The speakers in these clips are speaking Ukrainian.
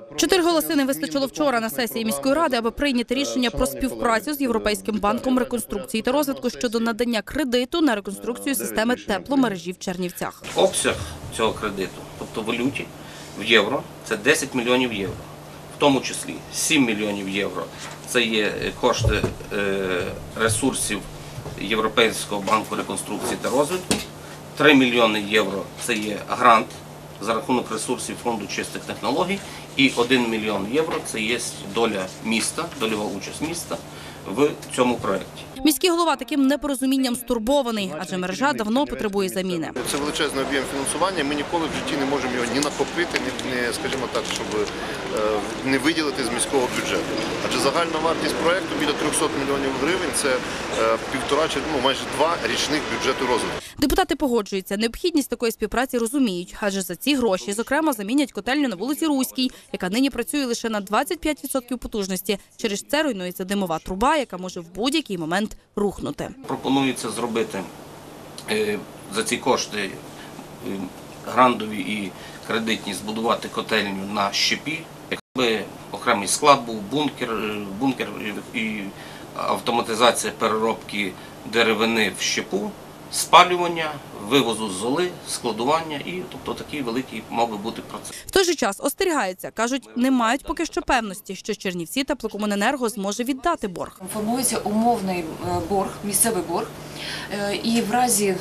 4 голоси не вистачило вчора на сесії міської ради, аби прийняти рішення про співпрацю з Європейським банком реконструкції та розвитку щодо надання кредиту на реконструкцію системи тепломережі в Чернівцях. Обсяг цього кредиту, тобто в валюті, в євро, це 10 мільйонів євро. В тому числі 7 мільйонів євро – це є кошти ресурсів Європейського банку реконструкції та розвитку, 3 мільйони євро – це є грант за рахунок ресурсів фонду чистих технологій і 1 мільйон євро – це є доля міста, дольова участь міста в цьому проєкті. Міський голова таким непорозумінням стурбований, адже мережа давно потребує заміни. Це величезний об'єм фінансування, ми ніколи в житті не можемо його ні накопити, ні, скажімо так, щоб не виділити з міського бюджету. Адже загальна вартість проєкту біля 300 мільйонів гривень – це майже 2 річних бюджету розвитку. Депутати погоджуються, необхідність такої співпраці розуміють, адже за ці гроші, зокрема, замінять котельню на вулиці Руській, яка нині працює лише на 25% потужності. Через це руйнується димова труба, яка може в будь-який момент рухнути. Пропонується зробити за ці кошти грантові і кредитні, збудувати котельню на щепі, якби окремий склад був, бункер і автоматизація переробки деревини в щепу, спалювання, вивозу золи, складування і тобто такий великий мав би бути процес. В той же час остерігаються, кажуть, не мають поки що певності, що Чернівці теплокомуненерго зможе віддати борг. Формується умовний борг, місцевий борг, і в разі,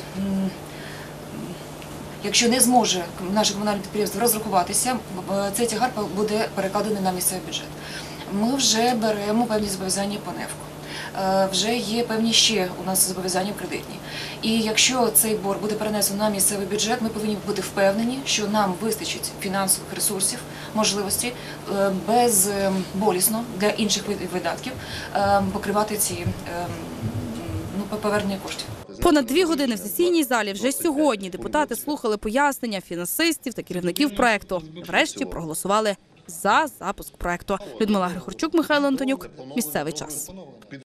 якщо не зможе наше комунальне підприємство розрахуватися, цей тягар буде перекладений на місцевий бюджет. Ми вже беремо певні зобов'язання по НЕФКу. Вже є певні ще у нас зобов'язання кредитні. І якщо цей борг буде перенесено на місцевий бюджет, ми повинні бути впевнені, що нам вистачить фінансових ресурсів, можливості безболісно для інших видатків покривати ці повернення коштів. Понад 2 години в сесійній залі вже сьогодні депутати слухали пояснення фінансистів та керівників проекту. Врешті проголосували за запуск проекту. Людмила Григорчук, Михайло Антонюк. Місцевий час.